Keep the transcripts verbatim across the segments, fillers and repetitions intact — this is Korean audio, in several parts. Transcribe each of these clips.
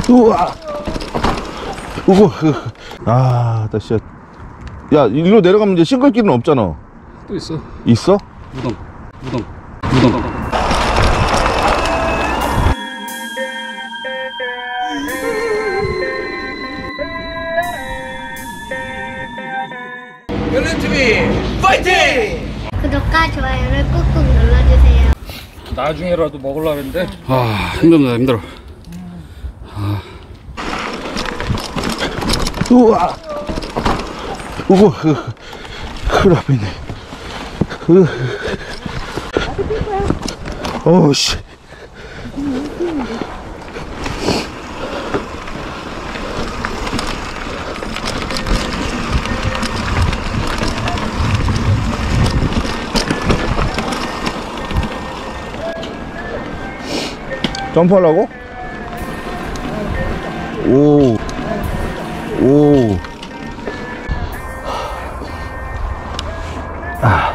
우와. 우와. 아, 나 진짜. 야, 일로 내려가면 이제 싱글길은 없잖아. 또 있어. 있어? 무덤. 무덤. 무덤. 연예티비 파이팅! 구독과 좋아요를 꾹꾹 눌러주세요. 나중에라도 먹으려고 했는데 아 힘듭니다. 힘들어. 아. 우와. 우와. 큰일 날 뻔했네. 어우 씨. 점프하려고? 오. 오. 아.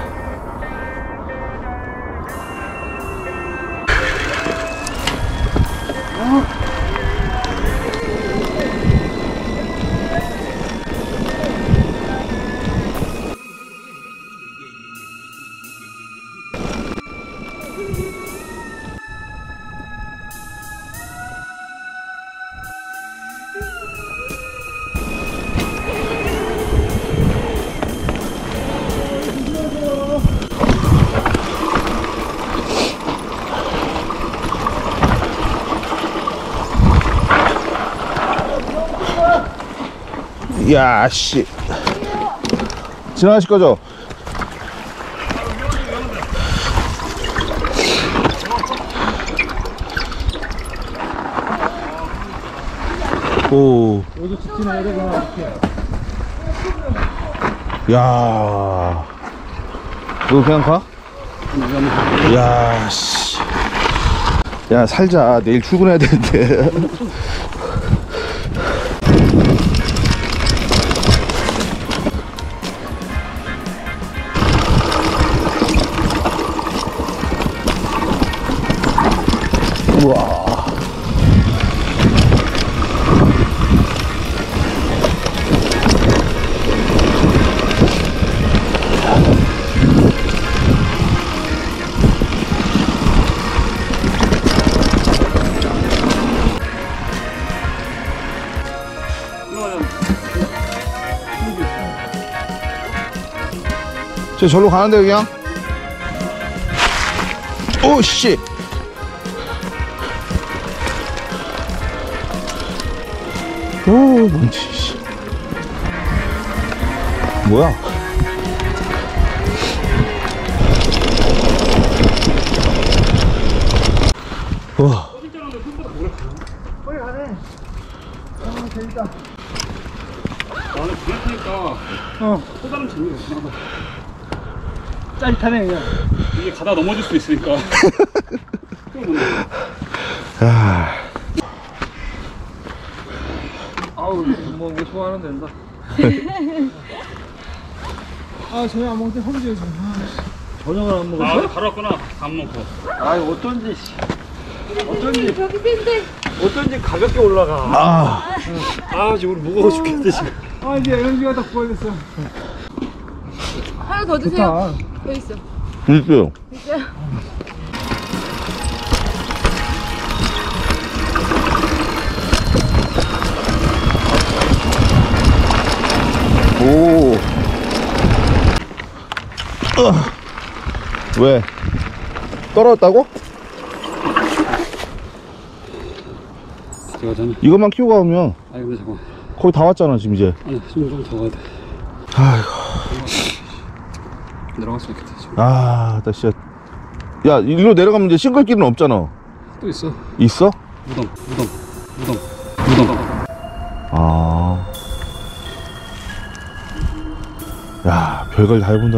야, 씨. 지나가실 거죠? 오. 여기 직진해야 되구나. 야. 너 그냥 가? 야, 씨. 야, 살자. 내일 출근해야 되는데. 우와. 저 절로 가는데 그냥? 오 씨. 오, 뭔지, 씨. 뭐야? 와. 빨리 가네. 아, 재밌다. 나는 그냥 타니까 어, 또 다른 재미가 있나 봐. 짜릿하네, 그냥. 이게 가다 넘어질 수 있으니까. 아. 아우, 뭐, 뭐 좋아하는 된다. 아, 저녁 안 먹을 때 험지요, 지금. 아, 저녁을 안 아, 먹었어? 바로 왔구나. 밥 먹고. 아, 어쩐지, 씨. 어쩐지. 어쩐지 가볍게 올라가. 아. 아, 지금 우리 무거워 죽겠대, 지금. 아, 이제 에너지가 다 부어졌어. 하나 더 드세요. 더 있어. 있어요. 있어요. 오. 어. 왜? 떨어졌다고? 제가 저는 이것만 키우고 가면 아니 근데 잠깐. 거의 다 왔잖아 지금 이제. 아니 좀 더 가야 돼. 아이고. 내려갈 수 있겠다 지금. 아, 나 진짜. 야, 일로 내려가면 이제 싱글길은 없잖아. 또 있어. 있어? 무덤. 무덤. 무덤. 무덤. 아. 야, 별걸 다 해본다.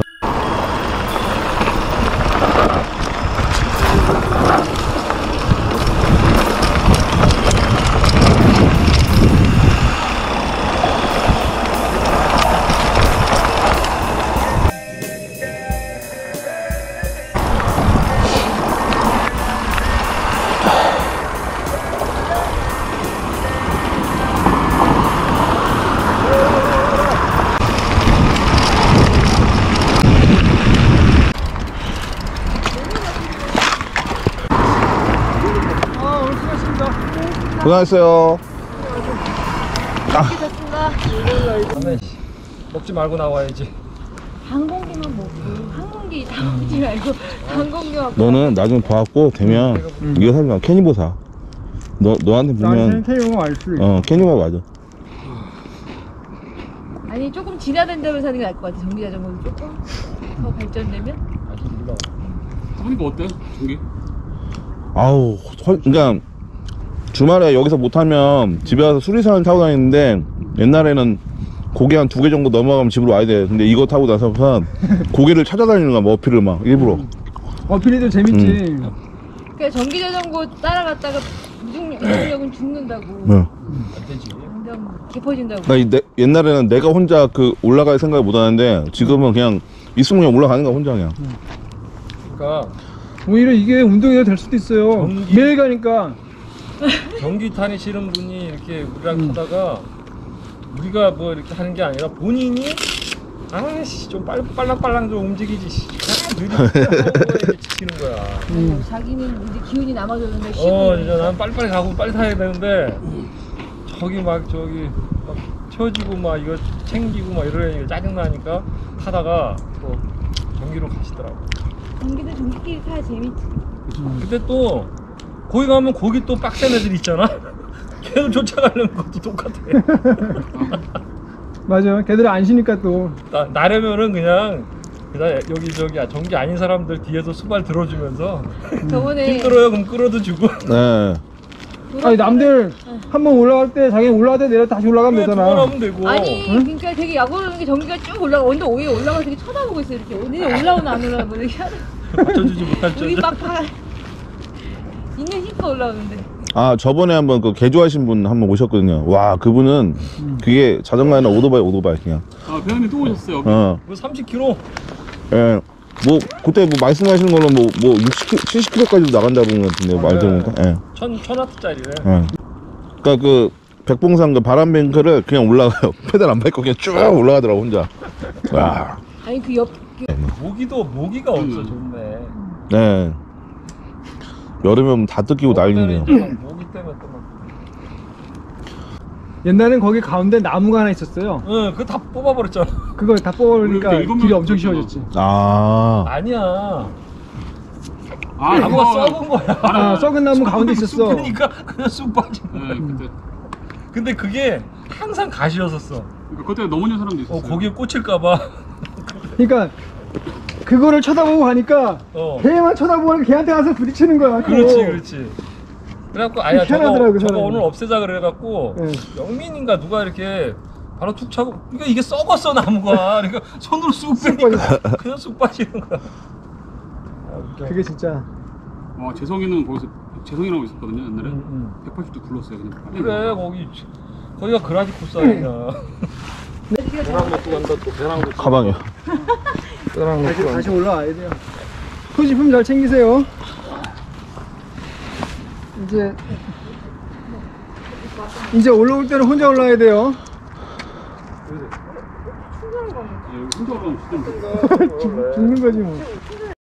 고생하셨어요. 먹지 말고 나와야지. 항공기만 먹고 항공기 다 먹지 말고 항공기만 너는 나중에 봐갖고 되면 이거 사지 마. 캐니버 사. 너, 너한테 보면 태용은 알수 있어. 어 캐니버 맞아. 아니 조금 진화된 데로 사는 게 나을 것 같아. 전기자전거는 조금 더 발전되면. 보니까 어때? 전기? 아우 헐, 그러니까 주말에 여기서 못하면 집에 와서 수리선을 타고 다니는데 옛날에는 고개 한 두 개 정도 넘어가면 집으로 와야 돼. 근데 이거 타고 나서는 고개를 찾아다니는 거야. 뭐 어필을 막 일부러. 어필이도 재밌지. 음. 그러니까 전기자전거 따라갔다가 무중력, 무중력은 죽는다고. 네. 그냥 깊어진다고. 나 이, 내, 옛날에는 내가 혼자 그 올라갈 생각을 못 하는데 지금은 그냥 있으면 그냥 올라가는 거야 혼자 그냥. 그러니까 오히려 이게 운동이 될 수도 있어요. 전기- 매일 가니까. 전기 타시는 분이 이렇게 우리랑 타다가 우리가 뭐 이렇게 하는 게 아니라 본인이 아씨 좀 빨, 빨랑빨랑 좀 움직이지 씨. 그냥 느리게 지키는 거야. 음. 자기는 이제 기운이 남아졌는데 쉬고. 어 진짜 난 빨리빨리 가고 빨리 타야 되는데 저기 막 저기 막 채워지고 막 이거 챙기고 막 이러니까 짜증나니까 타다가 또 전기로 가시더라고. 전기도 전기끼리 타야 재밌지. 근데 또 거기 가면 거기 또 빡센 애들 있잖아. 걔들 쫓아가려면 그것도 똑같아. 맞아. 걔들 안 쉬니까 또. 나, 나려면은 그냥 그냥 여기 저기 전기 아닌 사람들 뒤에서 수발 들어주면서 저번에 힘들어요 그럼 끌어도 주고. 네. 아니 남들 한 번 올라갈 때 자기 올라갈 때 내려 다시 올라가면 두번 되잖아. 하면 되고. 아니 그러니까 되게 야구하는 게 전기가 쭉 올라가. 언더 오에 올라가 되게 쳐다보고 있어 이렇게. 언제 올라오나 안 올라오나 뭐 이렇게 하는. 맞춰주지 못할 여기 줄. 막 파. 있는 힘껏 올라오는데. 아 저번에 한번 그 개조하신 분 한 번 오셨거든요. 와 그분은 그게 자전거 아니라 오토바이 오토바이 그냥. 아 배현님 또 오셨어요. 어. 뭐 삼십 킬로미터. 예. 뭐 그때 뭐 말씀하시는 걸로 뭐 뭐 육십 킬로미터, 칠십 킬로미터까지도 나간다고 그런 것 같은데 말 들어보니까. 예. 천, 천 와트짜리래. 예. 그러니까 그 백봉산 그 바람 뱅크를 그냥 올라가요. 페달 안 밟고 그냥 쭉 올라가더라고 혼자. 와. 아니 그 옆. 그 모기도 모기가 없어 좋네. 네. 여름이면 다 뜯기고 난리네요. 모기 때문에 또 막. 옛날엔 거기 가운데 나무가 하나 있었어요. 응, 그거 다 뽑아버렸잖아. 그걸 다 뽑아버리니까 우리 일곱 길이 명 엄청 있었잖아. 쉬워졌지. 아. 아니야. 아 나무가 이거 썩은 거야. 아, 썩은 나무 가운데 있었어. 그러니까 그냥 쑥 빠진 거야. 네, 그때 근데 그게 항상 가시였었어. 그러니까 그때 넘어진 사람도 있었어요. 어, 거기에 꽂힐까봐. 그러니까 그거를 쳐다보고 가니까 어. 걔만 쳐다보고 가니까 걔한테 가서 부딪히는 거야. 또. 그렇지, 그렇지. 그래갖고 아야 저거, 희한하더라고, 저거 사람이. 오늘 없애자 그래갖고 네. 영민인가 누가 이렇게 바로 툭 차고 그러니까 이게 썩었어 나무가. 그러니까 손으로 쑥 빼니까 그냥 쑥 빠지는 거야. 아, 웃겨. 그게 진짜. 와 재성이는 거기서 재성이라고 있었거든요 옛날에. 응, 응. 백팔십 도 굴렀어요 그냥. 빨리 그래 거기 거기가 그라지 코스 아니냐. 배랑 먹고 간다 또 배랑 먹고. 가방이요. 배랑 다시, 먹고. 다시 올라와야 돼요. 소지품 잘 챙기세요. 이제 이제 올라올 때는 혼자 올라와야 돼요. 예, 혼자 올라오면 진짜 죽, 죽는 거지 뭐.